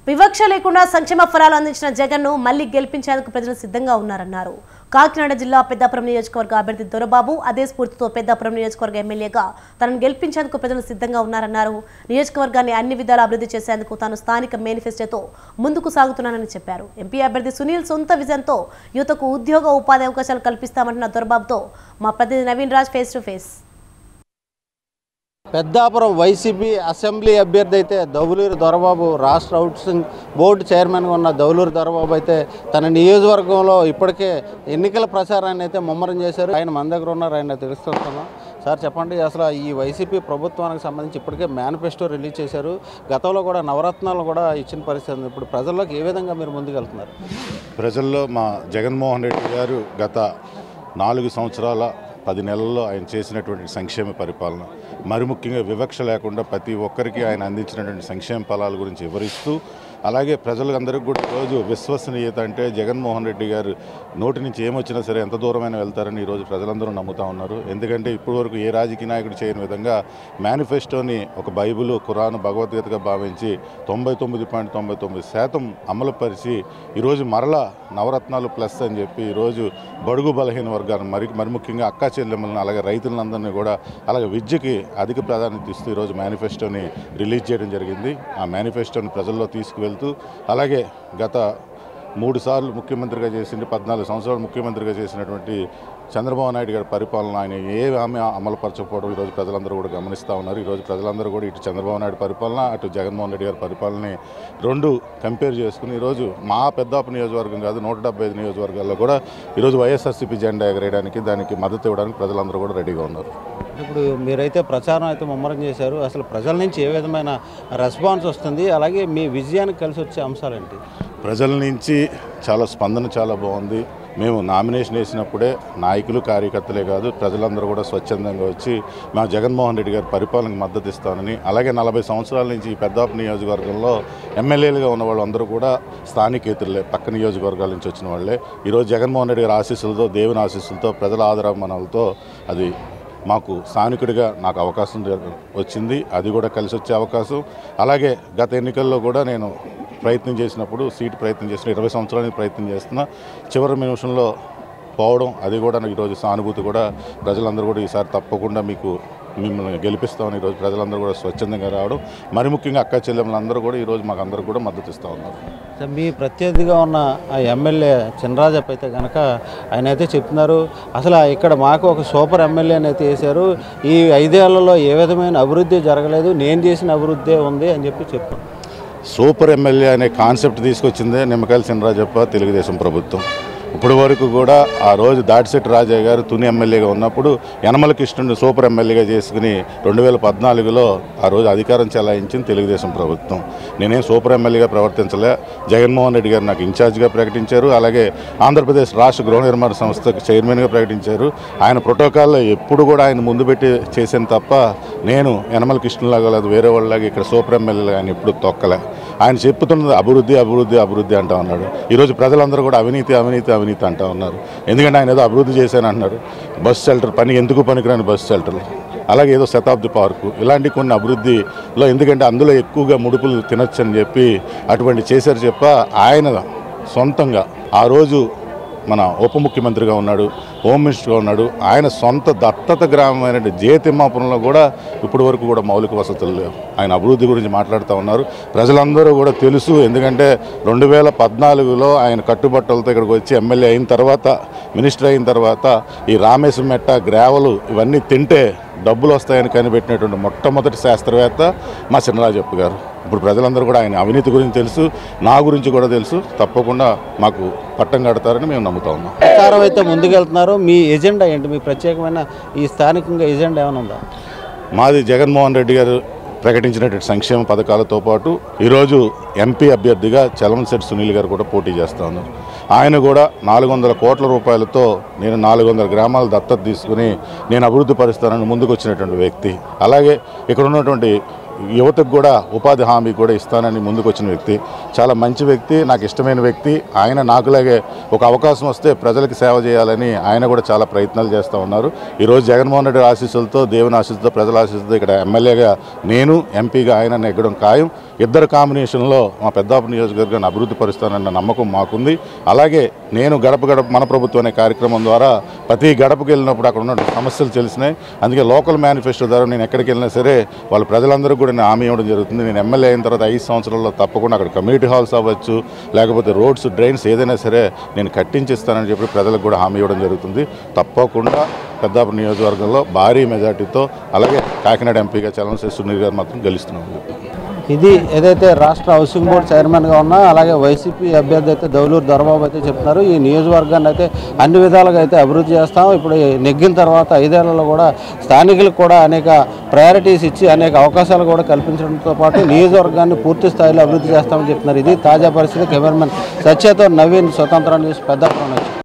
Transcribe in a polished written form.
వివక్ష లేకుండా సంక్షేమ ఫలాలు అందించిన జగన్ను మళ్లీ గెలిపించేందుకు ప్రజలు సిద్ధంగా ఉన్నారన్నారు. కాకినాడ జిల్లా పెద్దాపురం నియోజకవర్గ అభ్యర్థి దొరబాబు అదే స్ఫూర్తితో పెద్దాపురం నియోజకవర్గ ఎమ్మెల్యేగా తనను గెలిపించేందుకు ప్రజలు సిద్ధంగా ఉన్నారన్నారు. నియోజకవర్గాన్ని అన్ని విధాలా అభివృద్ధి చేసేందుకు తాను స్థానిక మేనిఫెస్టోతో ముందుకు సాగుతున్నానని చెప్పారు. ఎంపీ అభ్యర్థి సునీల్ సొంత విజన్తో యువతకు ఉద్యోగ ఉపాధి అవకాశాలు కల్పిస్తామంటున్న దొరబాబుతో మా ప్రతినిధి Naveen Raj face to face. Peddapuram YCP assembly అభ్యర్థి అయితే దౌలూరు దొరబాబు రాష్ట్ర హౌసింగ్ బోర్డు చైర్మన్గా ఉన్న దౌలూరు దొరబాబు అయితే తన నియోజకవర్గంలో ఇప్పటికే ఎన్నికల ప్రచారాన్ని అయితే ముమ్మరం చేశారు. ఆయన మన దగ్గర ఉన్నారు, ఆయన తెలుసుకుంటున్నాం. సార్ చెప్పండి, అసలు ఈ వైసీపీ ప్రభుత్వానికి సంబంధించి ఇప్పటికే మేనిఫెస్టో రిలీజ్ చేశారు. గతంలో కూడా నవరత్నాలు కూడా ఇచ్చిన పరిస్థితి ఉంది. ఇప్పుడు ప్రజల్లోకి ఏ విధంగా మీరు ముందుకెళ్తున్నారు? ప్రజల్లో మా జగన్మోహన్ రెడ్డి గారు గత 4 సంవత్సరాల 10 నెలల్లో ఆయన చేసినటువంటి సంక్షేమ పరిపాలన, మరి ముఖ్యంగా వివక్ష లేకుండా ప్రతి ఒక్కరికి ఆయన అందించినటువంటి సంక్షేమ ఫలాల గురించి వివరిస్తూ, అలాగే ప్రజలందరికీ కూడా రోజు విశ్వసనీయత అంటే జగన్మోహన్ రెడ్డి గారు నోటి నుంచి ఏమొచ్చినా సరే ఎంత దూరమైన వెళ్తారని ఈరోజు ప్రజలందరూ నమ్ముతూ ఉన్నారు. ఎందుకంటే ఇప్పటివరకు ఏ రాజకీయ నాయకుడు చేయని విధంగా మేనిఫెస్టోని ఒక బైబిల్, ఖురాన్, భగవద్గీతగా భావించి 99.99% అమలుపరిచి ఈరోజు మరలా నవరత్నాలు ప్లస్ అని చెప్పి ఈరోజు బడుగు బలహీన వర్గాలను మరి ముఖ్యంగా అక్కా చెల్లెమ్మలను, అలాగే రైతులందరినీ కూడా, అలాగే విద్యకి అధిక ప్రాధాన్యత ఇస్తూ ఈరోజు మేనిఫెస్టోని రిలీజ్ చేయడం జరిగింది. ఆ మేనిఫెస్టోని ప్రజల్లో తీసుకువెళ్తూ, అలాగే గత 3 సార్లు ముఖ్యమంత్రిగా చేసింది, 14 సంవత్సరాలు ముఖ్యమంత్రిగా చేసినటువంటి చంద్రబాబు నాయుడు గారి పరిపాలన ఆయన ఏ హామీ అమలుపరచకపోవడం ఈరోజు ప్రజలందరూ కూడా గమనిస్తూ ఉన్నారు. ఈరోజు ప్రజలందరూ కూడా ఇటు చంద్రబాబు నాయుడు పరిపాలన, అటు జగన్మోహన్ రెడ్డి గారి పరిపాలనని రెండు కంపేర్ చేసుకుని ఈరోజు మా పెద్దాపురం నియోజకవర్గం కాదు 175 నియోజకవర్గాల్లో కూడా ఈరోజు వైఎస్ఆర్సీపీ జెండా ఎగరేయడానికి, దానికి మద్దతు ఇవ్వడానికి ప్రజలందరూ కూడా రెడీగా ఉన్నారు. ఇప్పుడు మీరైతే ప్రచారం అయితే ముమ్మరం చేశారు. అసలు ప్రజల నుంచి ఏ విధమైన రెస్పాన్స్ వస్తుంది, అలాగే మీ విజయానికి కలిసి వచ్చే అంశాలేంటి? ప్రజల నుంచి చాలా స్పందన చాలా బాగుంది. మేము నామినేషన్ వేసినప్పుడే నాయకులు, కార్యకర్తలే కాదు ప్రజలందరూ కూడా స్వచ్ఛందంగా వచ్చి మా జగన్మోహన్ రెడ్డి గారి పరిపాలనకు మద్దతు ఇస్తానని, అలాగే 40 సంవత్సరాల నుంచి ఈ పెద్దాపురం నియోజకవర్గంలో ఎమ్మెల్యేలుగా ఉన్న వాళ్ళందరూ కూడా స్థానికేతరులే, పక్క నియోజకవర్గాల నుంచి వచ్చిన వాళ్ళే. ఈరోజు జగన్మోహన్ రెడ్డి గారి ఆశీస్సులతో, దేవుని ఆశీస్సులతో, ప్రజల ఆదరాభిమానాలతో అది మాకు స్థానికుడిగా నాకు అవకాశం వచ్చింది. అది కూడా కలిసి వచ్చే అవకాశం. అలాగే గత ఎన్నికల్లో కూడా నేను ప్రయత్నం చేసినప్పుడు ప్రయత్నం చేసిన 20 సంవత్సరాల ప్రయత్నం చేస్తున్నా, చివరి నిమిషంలో పోవడం, అది కూడా ఈరోజు సానుభూతి కూడా ప్రజలందరూ కూడా ఈసారి తప్పకుండా మిమ్మల్ని గెలిపిస్తామని ఈరోజు ప్రజలందరూ కూడా స్వచ్ఛందంగా రావడం, మరి ముఖ్యంగా అక్క చెల్లెమ్మలందరూ కూడా ఈరోజు మాకు అందరూ కూడా మద్దతు ఇస్తూ ఉన్నారు. మీ ప్రత్యర్థిగా ఉన్న ఆ ఎమ్మెల్యే చినరాజప్ప అయితే కనుక ఆయన అయితే చెప్తున్నారు, అసలు ఇక్కడ మాకు ఒక సూపర్ ఎమ్మెల్యేని అయితే వేశారు, ఈ 5 ఏళ్లలో ఏ విధమైన అభివృద్ధి జరగలేదు, నేను చేసిన అభివృద్ధి ఉంది అని చెప్తాను. సూపర్ ఎమ్మెల్యే అనే కాన్సెప్ట్ తీసుకొచ్చిందే నిమ్మకాయల చినరాజప్ప తెలుగుదేశం ప్రభుత్వం. ఇప్పటి వరకు కూడా ఆ రోజు దాటిశెట్టి రాజయ్య గారు తుని ఎమ్మెల్యేగా ఉన్నప్పుడు యనమల కృష్ణుడిని సూపర్ ఎమ్మెల్యేగా చేసుకుని 2014లో ఆ రోజు అధికారం చెలాయించింది తెలుగుదేశం ప్రభుత్వం. నేనేం సూపర్ ఎమ్మెల్యేగా ప్రవర్తించలే. జగన్మోహన్ రెడ్డి గారు నాకు ఇన్ఛార్జిగా ప్రకటించారు, అలాగే ఆంధ్రప్రదేశ్ రాష్ట్ర గృహ నిర్మాణ సంస్థకు చైర్మన్గా ప్రకటించారు. ఆయన ప్రోటోకాల్లో ఎప్పుడు కూడా ఆయన ముందు పెట్టి చేశాను తప్ప నేను యనమల కృష్ణులాగా లేదు వేరే వాళ్ళలాగా ఇక్కడ సూపర్ ఎమ్మెల్యేగా ఆయన ఎప్పుడు తొక్కలే. ఆయన చెప్తున్నది అభివృద్ధి అభివృద్ధి అభివృద్ధి అంటా ఉన్నాడు. ఈరోజు ప్రజలందరూ కూడా అవినీతి అవినీతి అవినీతి అంటూ ఉన్నారు. ఎందుకంటే ఆయన ఏదో అభివృద్ధి చేశాను అంటున్నారు. బస్ షెల్టర్ ఎందుకు పనికిరాని బస్ షెల్టర్లు, అలాగే ఏదో శతాబ్ది పార్కు, ఇలాంటి కొన్ని అభివృద్ధిలో ఎందుకంటే అందులో ఎక్కువగా ముడుపులు తినొచ్చని చెప్పి అటువంటి చేశారు చెప్ప ఆయన సొంతంగా ఆ రోజు మన ఉప ముఖ్యమంత్రిగా ఉన్నాడు, హోమ్ మినిస్టర్గా ఉన్నాడు. ఆయన సొంత దత్తత గ్రామమైన జేతిమ్మాపురంలో కూడా ఇప్పటి వరకు కూడా మౌలిక వసతులు లేవు. ఆయన అభివృద్ధి గురించి మాట్లాడుతూ ఉన్నారు. ప్రజలందరూ కూడా తెలుసు. ఎందుకంటే 2014లో ఆయన కట్టుబట్టలతో ఇక్కడికి వచ్చి ఎమ్మెల్యే అయిన తర్వాత, మినిస్టర్ అయిన తర్వాత ఈ రామేశ్వరం మెట్ట, గ్రావెలు ఇవన్నీ తింటే డబ్బులు వస్తాయని కనిపెట్టినటువంటి మొట్టమొదటి శాస్త్రవేత్త మా చినరాజప్ప గారు. ఇప్పుడు ప్రజలందరూ కూడా ఆయన అవినీతి గురించి తెలుసు, నా గురించి కూడా తెలుసు. తప్పకుండా మాకు పట్టం కడతారని మేము నమ్ముతా ఉన్నాం. ప్రచారం అయితే ముందుకెళ్తున్నారు. మీ ఎజెండా ఏంటి? మీ ప్రత్యేకమైన ఈ స్థానికంగా ఎజెండా ఏమైనా ఉందా? మాది జగన్మోహన్ రెడ్డి గారు ప్రకటించినటువంటి సంక్షేమ పథకాలతో పాటు ఈరోజు ఎంపీ అభ్యర్థిగా చలమశెట్టి సునీల్ గారు కూడా పోటీ చేస్తూ ఉన్నారు. ఆయన కూడా 400 కోట్ల రూపాయలతో నేను 400 గ్రామాల దత్తత తీసుకుని నేను అభివృద్ధి పరుస్తానని ముందుకు వచ్చినటువంటి వ్యక్తి. అలాగే ఇక్కడ ఉన్నటువంటి యువతకు కూడా ఉపాధి హామీ కూడా ఇస్తానని ముందుకు వచ్చిన వ్యక్తి, చాలా మంచి వ్యక్తి, నాకు ఇష్టమైన వ్యక్తి. ఆయన నాకులాగే ఒక అవకాశం వస్తే ప్రజలకు సేవ చేయాలని ఆయన కూడా చాలా ప్రయత్నాలు చేస్తూ ఉన్నారు. ఈరోజు జగన్మోహన్ రెడ్డి ఆశీస్సులతో, దేవుని ఆశీస్సులతో, ప్రజల ఆశీస్సులతో ఇక్కడ ఎమ్మెల్యేగా నేను, ఎంపీగా ఆయన నెగ్గడం ఖాయం. ఇద్దరు కాంబినేషన్లో మా పెద్దాపురం నియోజకవర్గాన్ని అభివృద్ధి పరుస్తానన్న నమ్మకం మాకుంది. అలాగే నేను గడప గడప మన ప్రభుత్వం అనే కార్యక్రమం ద్వారా ప్రతి గడపకి వెళ్ళినప్పుడు అక్కడ ఉన్న సమస్యలు తెలిసినాయి. అందుకే లోకల్ మేనిఫెస్టో ద్వారా నేను ఎక్కడికి వెళ్ళినా సరే వాళ్ళ ప్రజలందరూ కూడా నేను హామీ ఇవ్వడం జరుగుతుంది. నేను ఎమ్మెల్యే అయిన తర్వాత 5 సంవత్సరాల్లో తప్పకుండా అక్కడ కమ్యూనిటీ హాల్స్ అవ్వచ్చు, లేకపోతే రోడ్స్, డ్రైన్స్ ఏదైనా సరే నేను కట్టించిస్తానని చెప్పి ప్రజలకు కూడా హామీ ఇవ్వడం జరుగుతుంది. తప్పకుండా పెద్దాపురం నియోజకవర్గంలో భారీ మెజార్టీతో, అలాగే కాకినాడ ఎంపీగా చలనశేష్ సునీల్ గారు మాత్రం గెలుస్తున్నాము. ఇది ఏదైతే రాష్ట్ర హౌసింగ్ బోర్డు చైర్మన్గా ఉన్నా, అలాగే వైసీపీ అభ్యర్థి అయితే దౌలూరు దొరబాబు అయితే చెప్తున్నారు, ఈ నియోజకవర్గాన్ని అయితే అన్ని విధాలుగా అయితే అభివృద్ధి చేస్తాం. ఇప్పుడు నెగ్గిన తర్వాత 5 ఏళ్లలో కూడా స్థానికులకు కూడా అనేక ప్రయారిటీస్ ఇచ్చి అనేక అవకాశాలు కూడా కల్పించడంతో పాటు నియోజకవర్గాన్ని పూర్తి స్థాయిలో అభివృద్ధి చేస్తామని చెప్తున్నారు. ఇది తాజా పరిస్థితి. కెమెరామెన్ సత్యతో నవీన్, స్వతంత్ర న్యూస్, పెద్దాపురం నుంచి.